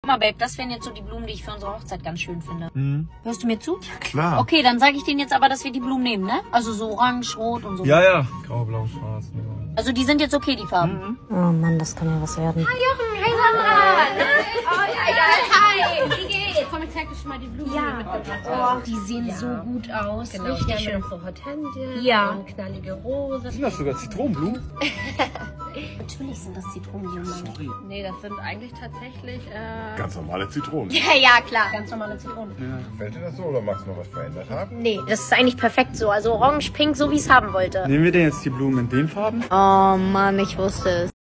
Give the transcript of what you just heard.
Guck mal, Babe, das wären jetzt so die Blumen, die ich für unsere Hochzeit ganz schön finde. Mhm. Hörst du mir zu? Klar. Okay, dann sage ich denen jetzt aber, dass wir die Blumen nehmen, ne? Also so orange, rot und so. Ja, ja. Grau, blau, schwarz. Ja. Also die sind jetzt okay, die Farben. Mhm. Oh Mann, das kann ja was werden. Hi Jochen, hi Sandra! Oh ja, hi! Wie geht's? Komm, ich zeig dir schon mal die Blumen, die wir mitgebracht haben. Oh, die sehen so gut aus. Genau, Richtig hier haben wir schön. noch so Hortensien, Ja. und knallige Rose. Sind das sogar Zitronenblumen? Natürlich sind das Zitronenblumen. Sorry. Nee, das sind eigentlich tatsächlich, Ganz normale Zitronen. Ja, ja, klar. Ganz normale Zitronen. Gefällt dir das so oder magst du noch was verändert haben? Nee, das ist eigentlich perfekt so. Also orange, pink, so wie ich es haben wollte. Nehmen wir denn jetzt die Blumen in den Farben? Oh Mann, ich wusste es.